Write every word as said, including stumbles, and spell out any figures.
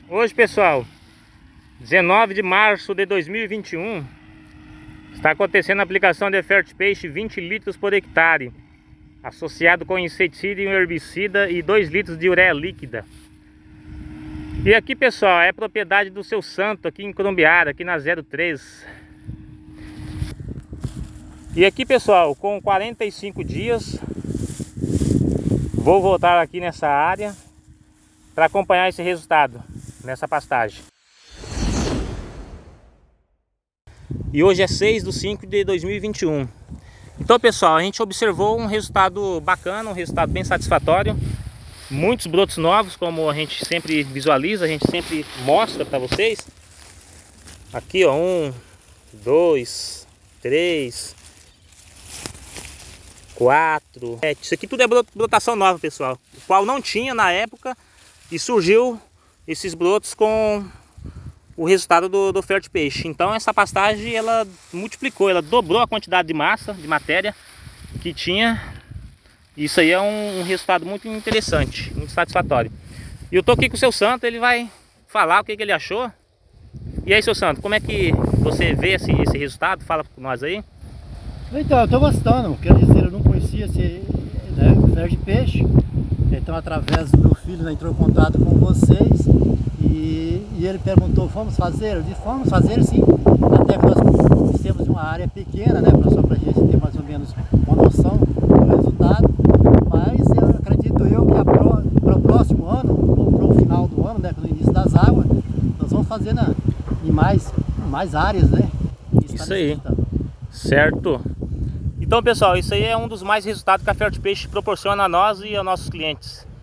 Hoje, pessoal, dezenove de março de dois mil e vinte e um, está acontecendo a aplicação de Fertpeixe vinte litros por hectare, associado com inseticida e um herbicida e dois litros de ureia líquida. E aqui, pessoal, é propriedade do seu Santo, aqui em Crumbiara, aqui na zero três. E aqui, pessoal, com quarenta e cinco dias, vou voltar aqui nessa área para acompanhar esse resultado nessa pastagem. E hoje é seis de cinco de dois mil e vinte e um. Então, pessoal, a gente observou um resultado bacana, um resultado bem satisfatório. Muitos brotos novos, como a gente sempre visualiza, a gente sempre mostra para vocês. Aqui, ó, um, dois, três, quatro, sete. Isso aqui tudo é brotação nova, pessoal, o qual não tinha na época, e surgiu esses brotos com o resultado do, do Fertpeixe. Então essa pastagem ela multiplicou, ela dobrou a quantidade de massa, de matéria que tinha. Isso aí é um, um resultado muito interessante, muito satisfatório. E eu tô aqui com o seu Santo, ele vai falar o que, que ele achou. E aí, seu Santo, como é que você vê esse, esse resultado? Fala com nós aí. Então, eu tô gostando, quer dizer, eu não conhecia esse, né, o Fertpeixe. Então, através do meu filho, né, entrou em contato com vocês e, e ele perguntou, vamos fazer? Eu disse, vamos fazer sim, até que nós temos uma área pequena, né, só para a gente ter mais ou menos uma noção do resultado. Mas eu acredito eu que para o próximo ano, ou para o final do ano, né, no início das águas, nós vamos fazer na, em mais, mais áreas, né? Isso aí, certo? Então, pessoal, isso aí é um dos mais resultados que a Fertpeixe proporciona a nós e aos nossos clientes.